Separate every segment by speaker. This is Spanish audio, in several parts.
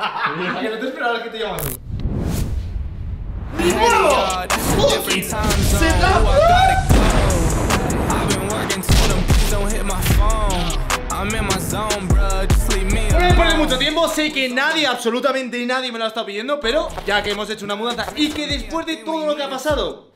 Speaker 1: A que no te esperabas que te llamas. No me pone mucho tiempo, sé que nadie, absolutamente nadie me lo ha estado pidiendo, pero ya que hemos hecho una mudanza y que después de todo lo que ha pasado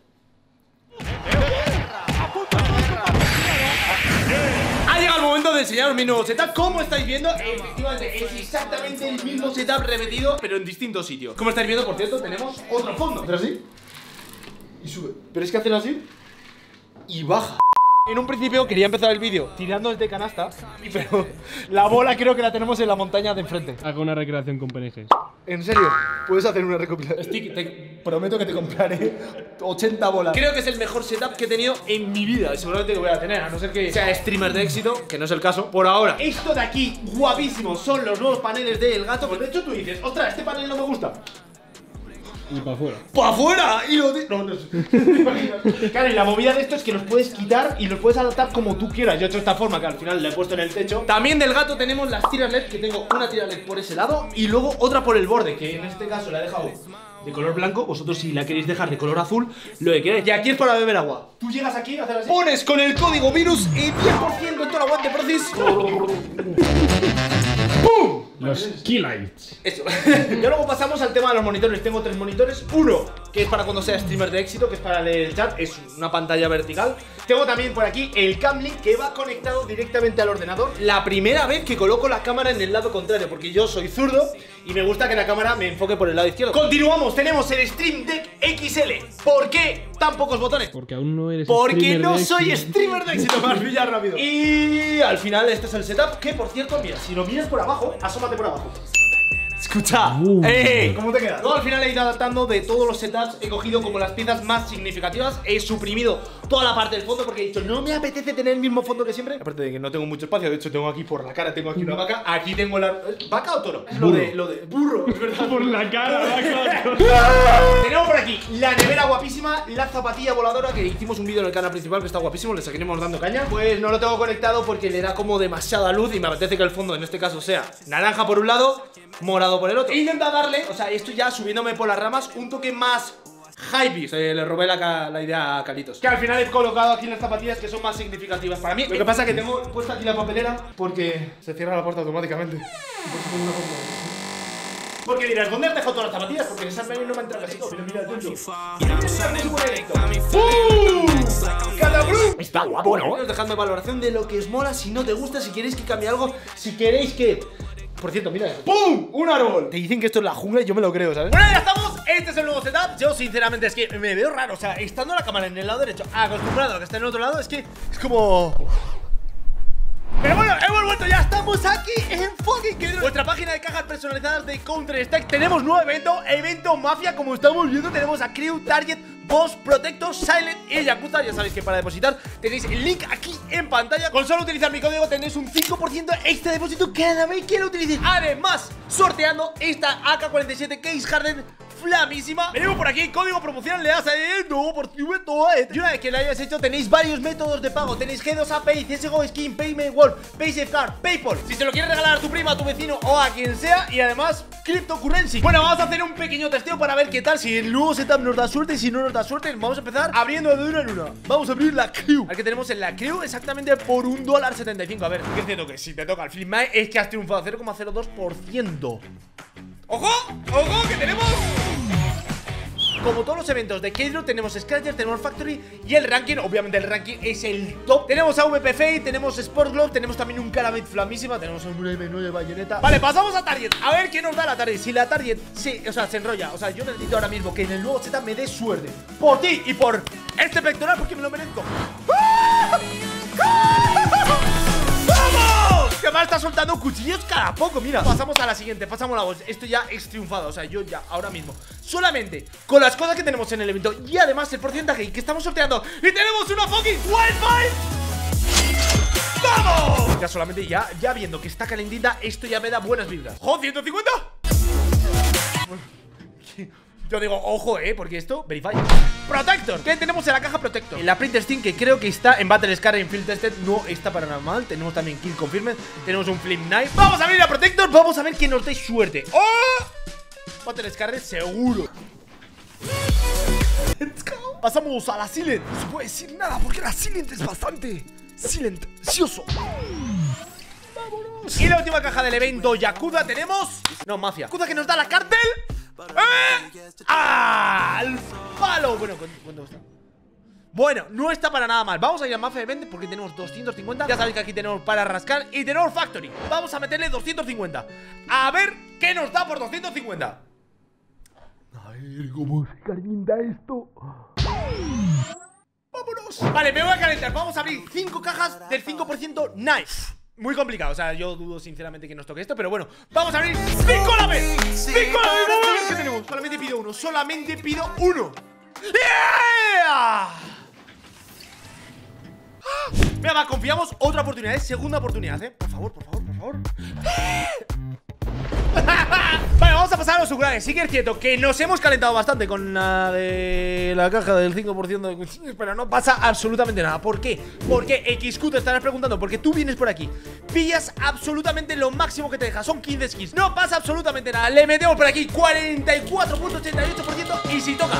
Speaker 1: ha llegado el momento de enseñaros mi nuevo setup. Como estáis viendo, efectivamente es exactamente el mismo setup repetido, pero en distintos sitios. Como estáis viendo, por cierto, tenemos otro fondo. Hacer así y sube. Pero es que hacer así y baja. En un principio quería empezar el vídeo tirando desde canasta, pero la bola creo que la tenemos en la montaña de enfrente.
Speaker 2: Hago una recreación con PNGs.
Speaker 1: ¿En serio? ¿Puedes hacer una recopilación? Stick, te prometo que te compraré 80 bolas. Creo que es el mejor setup que he tenido en mi vida y seguramente lo voy a tener, a no ser que sea streamer de éxito, que no es el caso por ahora. Esto de aquí, guapísimo, son los nuevos paneles del gato. Pues de hecho tú dices, ostras, este panel no me gusta.
Speaker 2: Y para afuera.
Speaker 1: ¡Para afuera! Y lo no sé. Claro, y la movida de esto es que los puedes quitar y los puedes adaptar como tú quieras. Yo he hecho esta forma que al final le he puesto en el techo. También del gato tenemos las tiras LED, que tengo una tira LED por ese lado y luego otra por el borde, que en este caso la he dejado de color blanco. Vosotros si la queréis dejar de color azul, lo que queráis. Y aquí es para beber agua. Tú llegas aquí a hacer así, pones con el código virus y 10% en toda la web de Procis. ¡Pum!
Speaker 2: Los keylights.
Speaker 1: Eso. Y luego pasamos al tema de los monitores. Tengo 3 monitores. Uno, que es para cuando sea streamer de éxito, que es para leer el chat. Es una pantalla vertical. Tengo también por aquí el Camlink, que va conectado directamente al ordenador. La primera vez que coloco la cámara en el lado contrario, porque yo soy zurdo y me gusta que la cámara me enfoque por el lado izquierdo. Continuamos, tenemos el Stream Deck XL. ¿Por qué tan pocos botones?
Speaker 2: Porque aún no eres
Speaker 1: Porque no
Speaker 2: de
Speaker 1: soy
Speaker 2: éxito.
Speaker 1: streamer de éxito, me has pillado rápido. Y al final este es el setup, que por cierto, mira, si lo miras por abajo, asómate por abajo. Escucha, ¿cómo te queda? No, al final he ido adaptando de todos los setups. He cogido como las piezas más significativas. He suprimido toda la parte del fondo porque he dicho, no me apetece tener el mismo fondo que siempre. Aparte de que no tengo mucho espacio, de hecho tengo aquí por la cara, tengo aquí una vaca. Aquí tengo la... ¿Vaca o toro? Lo de burro, es verdad.
Speaker 2: Por la cara, vaca.
Speaker 1: Tenemos por aquí la nevera guapísima, la zapatilla voladora, que hicimos un vídeo en el canal principal que está guapísimo, le seguiremos dando caña. Pues no lo tengo conectado porque le da como demasiada luz y me apetece que el fondo en este caso sea naranja por un lado, morado por el otro. E intenta darle, o sea, esto ya subiéndome por las ramas, un toque más hype. Le robé la idea a Calitos. Que al final he colocado aquí las zapatillas que son más significativas para mí. Lo que pasa es que tengo puesta aquí la papelera porque se cierra la puerta automáticamente. Porque dirás, ¿dónde has dejado todas las zapatillas? Porque en esas menús no me ha entrado casi todo. Pero mira, ¡Catablum! Está guapo, ¿no? Dejadme valoración de lo que os mola, si no te gusta, si queréis que cambie algo, si queréis que... Por cierto, mira eso. ¡Pum! ¡Un árbol! Te dicen que esto es la jungla y yo me lo creo, ¿sabes? Bueno, ya estamos. Este es el nuevo setup. Yo, sinceramente, es que me veo raro. O sea, estando la cámara en el lado derecho, acostumbrado a que esté en el otro lado, es que es como... Pero bueno, hemos vuelto, ya estamos aquí en fucking Kedron. Vuestra página de cajas personalizadas de Counter-Strike. Tenemos nuevo evento Mafia, como estamos viendo. Tenemos a Crew, Target, Boss, Protector, Silent y Yakuza. Ya sabéis que para depositar tenéis el link aquí en pantalla. Con solo utilizar mi código tendréis un 5% extra de depósito cada vez que lo utilicéis. Además, sorteando esta AK-47 Case Harden flamísima. Venimos por aquí, código promocional, le das a no por todo. Y una vez que lo hayáis hecho, tenéis varios métodos de pago. Tenéis G2A Pay, CSGO Skin, Payment World, PaySafeCard, PayPal. Si se lo quieres regalar a tu prima, a tu vecino o a quien sea. Y además, Cryptocurrency. Bueno, vamos a hacer un pequeño testeo para ver qué tal. Si el nuevo setup nos da suerte y si no nos da suerte. Vamos a empezar abriendo de una en una. Vamos a abrir la Crew. Al que tenemos en la Crew exactamente por $1.75. A ver, ¿qué es cierto? Que si te toca el Flip es que has triunfado 0,02%. ¡Ojo! ¡Ojo! ¡Que tenemos! Como todos los eventos de Kedron, tenemos Scratcher, tenemos Factory y el ranking. Obviamente el ranking es el top. Tenemos AVP Fate, tenemos Sport Glove, tenemos también un Calamite flamísima, tenemos un M9 de bayoneta. Vale, pasamos a Target. A ver qué nos da la Target. Si la Target se enrolla. O sea, yo necesito ahora mismo que en el nuevo setup me dé suerte. Por ti y por este pectoral, porque me lo merezco. ¡Vamos! Que me está soltando cuchillos cada poco, mira. Pasamos a la siguiente, pasamos la voz. Esto ya es triunfado, o sea, yo ya ahora mismo solamente con las cosas que tenemos en el evento y además el porcentaje que estamos sorteando. Y tenemos una fucking Wildfire. ¡Vamos! Ya solamente ya viendo que está calentita, esto ya me da buenas vibras. ¡Jo, 150! Yo digo, ojo, porque esto, verify. Protector, ¿qué tenemos en la caja Protector? En la Printer Steam, que creo que está en Battle Scar, en Field Tested, no está para nada mal. Tenemos también Kill Confirmed, tenemos un Flip Knife. Vamos a abrir la Protector, vamos a ver que nos dé suerte. ¡Oh! Battle Scar seguro. Let's go. Pasamos a la Silent. No se puede decir nada porque la Silent es bastante silencioso. Vámonos. Y la última caja del evento Yakuza tenemos. No, Mafia. Yakuza que nos da la cártel. ¡Ah! ¡Al palo! Bueno, ¿cuánto está? Bueno, no está para nada mal. Vamos a ir a Mafia Event porque tenemos 250. Ya sabéis que aquí tenemos para rascar y tenemos Factory. Vamos a meterle 250. A ver qué nos da por 250. A ver cómo se calienta esto. ¡Vámonos! Vale, me voy a calentar. Vamos a abrir 5 cajas del 5% Nice. Muy complicado, o sea, yo dudo sinceramente que nos toque esto. Pero bueno, vamos a abrir 5 a la vez. 5 a la vez, vamos a ver qué tenemos. Solamente pido uno, solamente pido uno. ¡Yeah! Mira, va, confiamos. Otra oportunidad, segunda oportunidad, Por favor, por favor, por favor. Vale, vamos a pasar a los jugulares. Sí que es cierto que nos hemos calentado bastante con la de la caja del 5% de... Pero no pasa absolutamente nada. ¿Por qué? Porque XQ te estarás preguntando. Porque tú vienes por aquí, pillas absolutamente lo máximo que te deja. Son 15 skins, no pasa absolutamente nada. Le metemos por aquí 44.88%. Y si toca,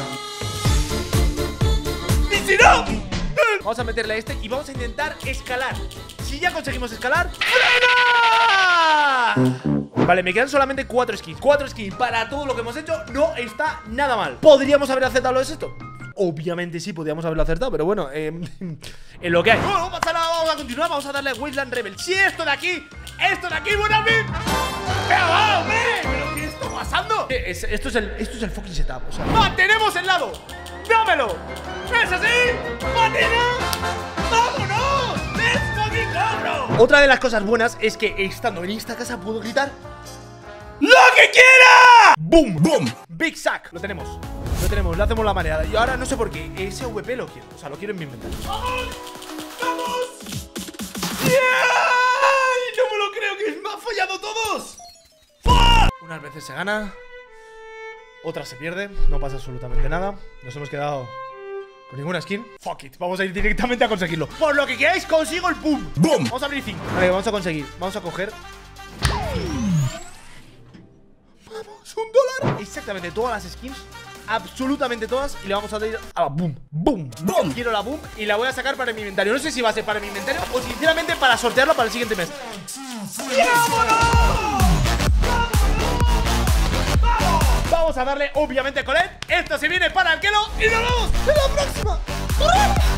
Speaker 1: y si no, vamos a meterle a este y vamos a intentar escalar. Si ya conseguimos escalar, ¡frena! Vale, me quedan solamente 4 skins. 4 skins para todo lo que hemos hecho. No está nada mal. ¿Podríamos haber acertado esto? Obviamente sí, podríamos haberlo acertado. Pero bueno, en lo que hay. Bueno, vamos a continuar. Vamos a darle a Wasteland Rebel. Si esto de aquí, bueno, ¿pero qué está pasando? Esto es el fucking setup, o sea, ¡mantenemos el lado! ¡Dámelo! ¿Es así? ¡Matina! ¡Vámonos! ¡Let's fucking go, bro! Otra de las cosas buenas es que estando en esta casa puedo gritar ¡lo que quiera! ¡Boom! ¡Boom! Big Sack. Lo tenemos, le hacemos la manera. Y ahora no sé por qué, ese VP lo quiero. O sea, lo quiero en mi inventario. ¡Vamos! ¡Vamos! ¡Yeah! No me lo creo, que me han fallado todos. ¡Fuck! Unas veces se gana, otras se pierde. No pasa absolutamente nada. Nos hemos quedado con ninguna skin. Fuck it, vamos a ir directamente a conseguirlo. Por lo que queráis, consigo el boom. ¡Boom! Vamos a abrir 5. Vale, vamos a conseguir. Vamos a coger. Vamos, $1. Exactamente todas las skins, absolutamente todas. Y le vamos a dar a la boom. Boom, boom. Quiero la boom y la voy a sacar para mi inventario. No sé si va a ser para mi inventario o sinceramente para sortearlo para el siguiente mes. ¡Vámonos! Vamos a darle obviamente con él. Esto se viene para el Kelo y nos vemos en la próxima.